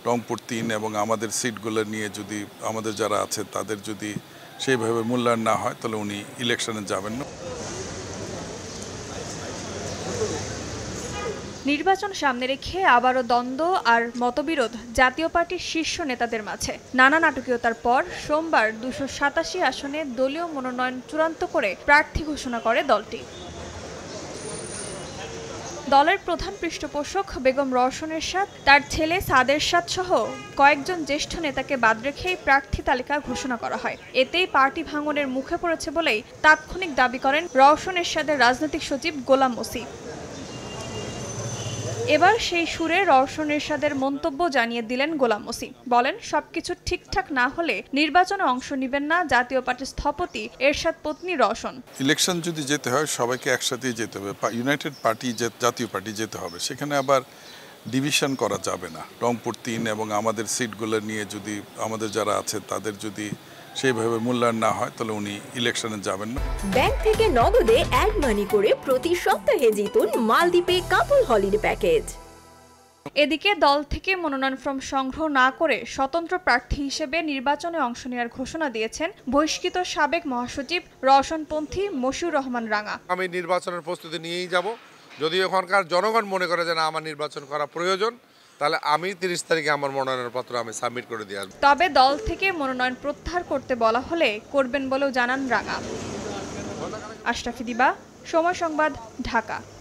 রংপুর ৩ এবং আমাদের সিটগুলো নিয়ে যদি আমাদের যারা আছে তাদের যদি সেইভাবে মূল্যায়ন না হয় তাহলে উনি ইলেকশনে যাবেন না। নির্বাচন সামনে রেখে আবারও দ্বন্দ্ব আর মতবিরোধ জাতীয় পার্টির শীর্ষ নেতাদের মাঝে। নানা নাটকীয়তার পর সোমবার ২৮৭ আসনে দলীয় মনোনয়ন চূড়ান্ত করে প্রার্থী ঘোষণা করে দলটি। দলের প্রধান পৃষ্ঠপোষক বেগম রওশনের সাথে তার ছেলে সাদের সাথ সহ কয়েকজন জ্যেষ্ঠ নেতাকে বাদ রেখেই প্রার্থী তালিকা ঘোষণা করা হয়। এতেই পার্টি ভাঙনের মুখে পড়েছে বলেই তাৎক্ষণিক দাবি করেন রওশন এরশাদের রাজনৈতিক সচিব গোলাম ওসি। এবার সেই সুরে রওশন এরশাদের মন্তব্য জানিয়ে দিলেন গোলাম ওসি। বলেন, সবকিছু ঠিকঠাক না হলে নির্বাচনে অংশ নেবেন না জাতীয় পার্টির স্থপতি এরশাদ পত্নী রওশন। ইলেকশন যদি যেতে হয় সবাইকে একসাথেই যেতে হবে, ইউনাইটেড পার্টি জাতীয় পার্টি যেতে হবে, সেখানে আবার ডিভিশন করা যাবে না। রংপুর ৩ এবং আমাদের সিটগুলো নিয়ে যদি আমাদের যারা আছে তাদের যদি সেইভাবে মূল্যায়ন না হয় তাহলে উনি ইলেকশনে যাবেন না। ব্যাংক থেকে নগদে অ্যাড মানি করে প্রতি সপ্তাহে জিতুন মালদ্বীপে কাপল হলিডে প্যাকেজ। এদিকে দল থেকে মনোনয়ন ফর্ম সংগ্রহ না করে স্বতন্ত্র প্রার্থী হিসেবে নির্বাচনে অংশ নেওয়ার ঘোষণা দিয়েছেন বহিষ্কৃত সাবেক মহাসচিব রওশনপন্থী মশিউর রহমান রাঙা। আমি নির্বাচনের প্রস্তুতি নিয়েই যাব। যদি এখানকার জনগণ মনে করে যে না আমার নির্বাচন করা প্রয়োজন, তাহলে আমি ৩০ তারিখে আমার মনোনয়নের পত্র আমি সাবমিট করে দিয়ে আসবো। তবে দল থেকে মনোনয়ন প্রত্যাহার করতে বলা হলে করবেন বলেও জানান রাঙা। আশরাফি দিবা, সময় সংবাদ, ঢাকা।